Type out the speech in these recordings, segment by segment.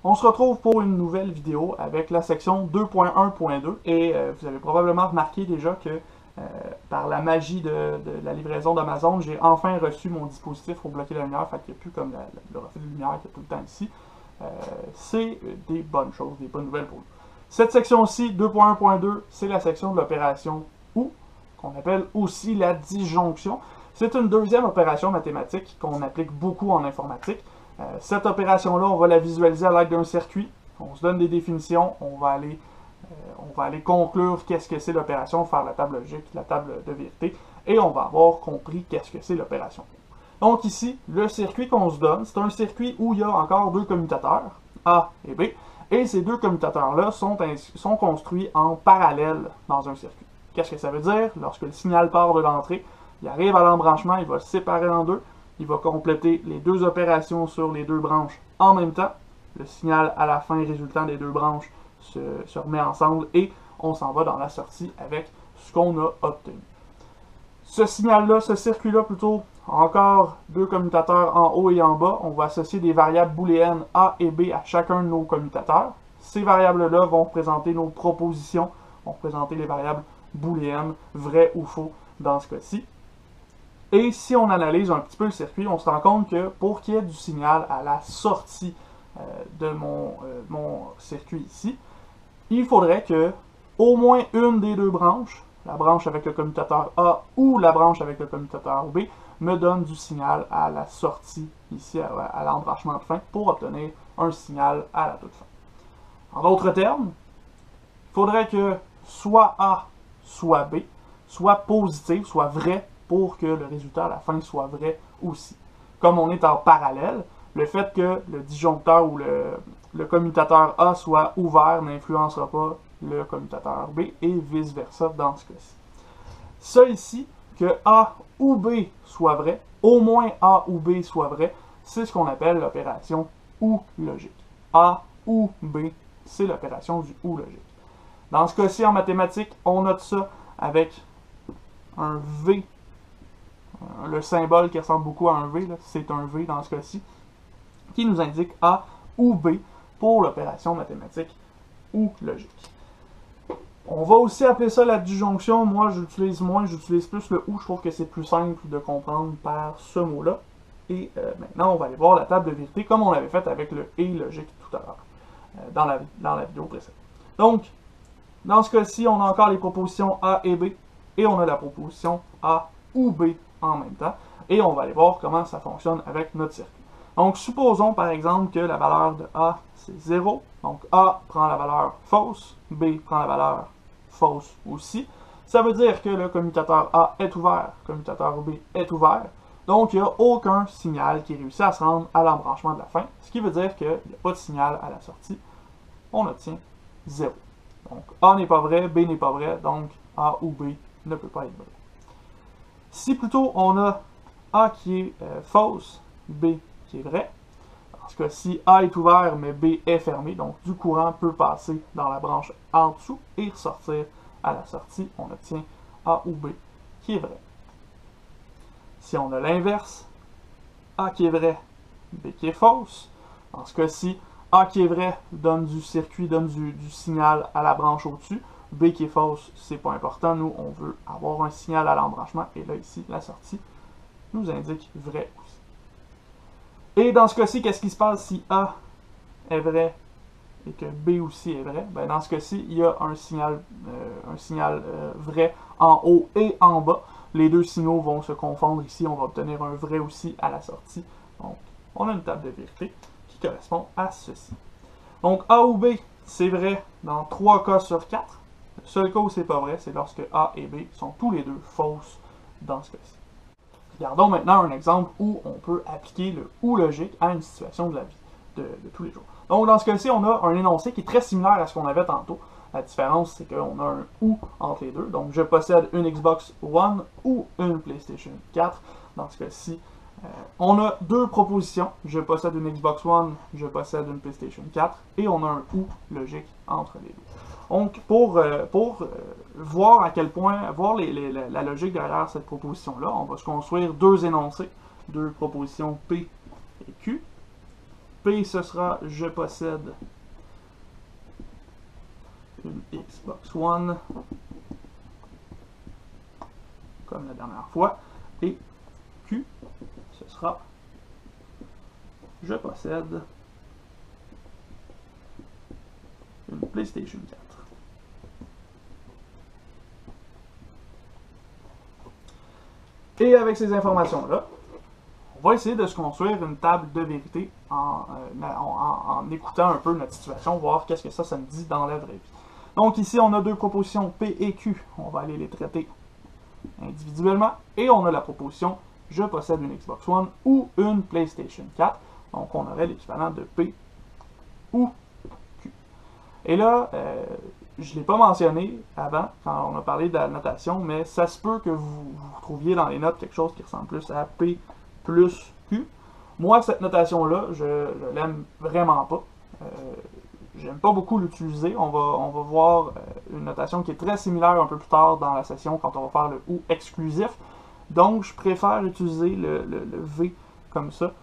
On se retrouve pour une nouvelle vidéo avec la section 2.1.2 et vous avez probablement remarqué déjà que par la magie de la livraison d'Amazon, j'ai enfin reçu mon dispositif pour bloquer la lumière, fait qu'il n'y a plus comme le reflet de lumière qu'il y a tout le temps ici. C'est des bonnes choses, des bonnes nouvelles pour nous. Cette section-ci, 2.1.2, c'est la section de l'opération OU, qu'on appelle aussi la disjonction. C'est une deuxième opération mathématique qu'on applique beaucoup en informatique. Cette opération-là, on va la visualiser à l'aide d'un circuit. On se donne des définitions, on va aller conclure qu'est-ce que c'est l'opération, faire la table logique, la table de vérité, et on va avoir compris qu'est-ce que c'est l'opération. Donc ici, le circuit qu'on se donne, c'est un circuit où il y a encore deux commutateurs, A et B, et ces deux commutateurs-là sont construits en parallèle dans un circuit. Qu'est-ce que ça veut dire? Lorsque le signal part de l'entrée, il arrive à l'embranchement, il va se séparer en deux, il va compléter les deux opérations sur les deux branches en même temps. Le signal à la fin résultant des deux branches se remet ensemble et on s'en va dans la sortie avec ce qu'on a obtenu. Ce signal-là, ce circuit-là plutôt, encore deux commutateurs en haut et en bas. On va associer des variables booléennes A et B à chacun de nos commutateurs. Ces variables-là vont représenter nos propositions, vont représenter les variables booléennes, vrai ou faux dans ce cas-ci. Et si on analyse un petit peu le circuit, on se rend compte que pour qu'il y ait du signal à la sortie de mon circuit ici, il faudrait que au moins une des deux branches, la branche avec le commutateur A ou la branche avec le commutateur B, me donne du signal à la sortie ici, à l'embranchement de fin, pour obtenir un signal à la toute fin. En d'autres termes, il faudrait que soit A, soit B, soit positif, soit vrai, pour que le résultat à la fin soit vrai aussi. Comme on est en parallèle, le fait que le disjoncteur ou le commutateur A soit ouvert n'influencera pas le commutateur B et vice-versa dans ce cas-ci. Ça ici, que A ou B soit vrai, au moins A ou B soit vrai, c'est ce qu'on appelle l'opération OU logique. A ou B, c'est l'opération du OU logique. Dans ce cas-ci, en mathématiques, on note ça avec un V. Le symbole qui ressemble beaucoup à un V, c'est un V dans ce cas-ci, qui nous indique A ou B pour l'opération mathématique OU logique. On va aussi appeler ça la disjonction. Moi, j'utilise moins, j'utilise plus le OU. Je trouve que c'est plus simple de comprendre par ce mot-là. Et maintenant, on va aller voir la table de vérité comme on l'avait fait avec le et logique tout à l'heure, dans la vidéo précédente. Donc, dans ce cas-ci, on a encore les propositions A et B, et on a la proposition A ou B en même temps, et on va aller voir comment ça fonctionne avec notre circuit. Donc, supposons par exemple que la valeur de A, c'est 0, donc A prend la valeur fausse, B prend la valeur fausse aussi. Ça veut dire que le commutateur A est ouvert, le commutateur B est ouvert, donc il n'y a aucun signal qui réussit à se rendre à l'embranchement de la fin, ce qui veut dire qu'il n'y a pas de signal à la sortie, on obtient 0. Donc A n'est pas vrai, B n'est pas vrai, donc A ou B ne peut pas être vrai. Si plutôt on a A qui est fausse, B qui est vrai, parce que si A est ouvert mais B est fermé, donc du courant peut passer dans la branche en dessous et ressortir à la sortie, on obtient A ou B qui est vrai. Si on a l'inverse, A qui est vrai, B qui est fausse, dans ce cas-ci, A qui est vrai donne du circuit, donne du signal à la branche au-dessus, B qui est fausse, c'est pas important, nous on veut avoir un signal à l'embranchement, et là ici, la sortie nous indique vrai aussi. Et dans ce cas-ci, qu'est-ce qui se passe si A est vrai et que B aussi est vrai? Ben, dans ce cas-ci, il y a un signal vrai en haut et en bas. Les deux signaux vont se confondre ici, on va obtenir un vrai aussi à la sortie. Donc, on a une table de vérité qui correspond à ceci. Donc, A ou B, c'est vrai dans 3 cas sur 4. Le seul cas où c'est pas vrai, c'est lorsque A et B sont tous les deux fausses dans ce cas-ci. Regardons maintenant un exemple où on peut appliquer le OU logique à une situation de la vie de tous les jours. Donc, dans ce cas-ci, on a un énoncé qui est très similaire à ce qu'on avait tantôt. La différence, c'est qu'on a un OU entre les deux. Donc, je possède une Xbox One ou une PlayStation 4. Dans ce cas-ci, on a deux propositions. Je possède une Xbox One, je possède une PlayStation 4. Et on a un OU logique entre les deux. Donc, pour voir à quel point, voir la logique derrière cette proposition-là, on va se construire deux énoncés, deux propositions P et Q. P, ce sera je possède une Xbox One, comme la dernière fois. Et Q, ce sera je possède une PlayStation 4. Et avec ces informations-là, on va essayer de se construire une table de vérité en écoutant un peu notre situation, voir qu'est-ce que ça me dit dans la vraie vie. Donc ici, on a deux propositions P et Q. On va aller les traiter individuellement. Et on a la proposition je possède une Xbox One ou une PlayStation 4. Donc on aurait l'équivalent de P ou Q. Et là, je ne l'ai pas mentionné avant, quand on a parlé de la notation, mais ça se peut que vous trouviez dans les notes quelque chose qui ressemble plus à P plus Q. Moi, cette notation-là, je l'aime vraiment pas. J'aime pas beaucoup l'utiliser. On va voir une notation qui est très similaire un peu plus tard dans la session quand on va faire le OU exclusif. Donc, je préfère utiliser le V comme ça.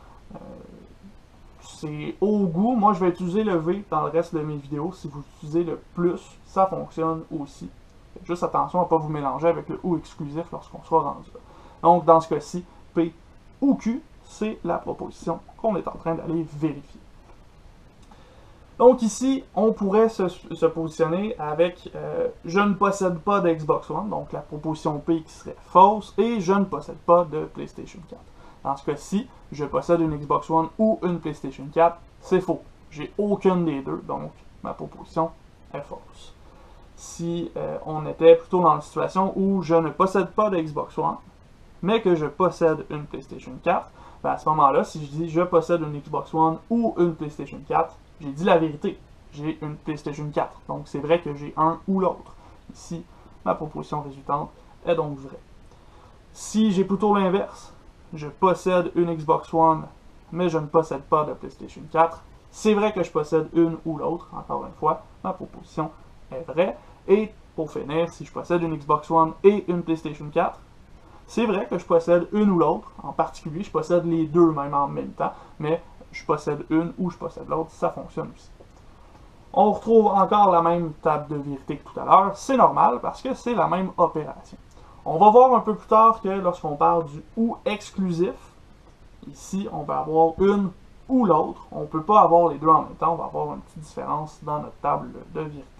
C'est au goût. Moi, je vais utiliser le V dans le reste de mes vidéos. Si vous utilisez le plus, ça fonctionne aussi. Faites juste attention à ne pas vous mélanger avec le OU exclusif lorsqu'on sera rendu là. Donc, dans ce cas-ci, P ou Q, c'est la proposition qu'on est en train d'aller vérifier. Donc ici, on pourrait se positionner avec je ne possède pas de Xbox One, donc la proposition P qui serait fausse, et je ne possède pas de PlayStation 4. Dans ce cas-ci, je possède une Xbox One ou une PlayStation 4, c'est faux. J'ai aucune des deux, donc ma proposition est fausse. Si on était plutôt dans la situation où je ne possède pas de Xbox One, mais que je possède une PlayStation 4, ben à ce moment-là, si je dis je possède une Xbox One ou une PlayStation 4, j'ai dit la vérité. J'ai une PlayStation 4. Donc c'est vrai que j'ai un ou l'autre. Ici, ma proposition résultante est donc vraie. Si j'ai plutôt l'inverse, je possède une Xbox One, mais je ne possède pas de PlayStation 4, c'est vrai que je possède une ou l'autre. Encore une fois, ma proposition est vraie. Et pour finir, si je possède une Xbox One et une PlayStation 4, c'est vrai que je possède une ou l'autre. En particulier, je possède les deux même en même temps, mais je possède une ou je possède l'autre, ça fonctionne aussi. On retrouve encore la même table de vérité que tout à l'heure. C'est normal parce que c'est la même opération. On va voir un peu plus tard que lorsqu'on parle du OU exclusif, ici, on va avoir une ou l'autre. On ne peut pas avoir les deux en même temps. On va avoir une petite différence dans notre table de vérité.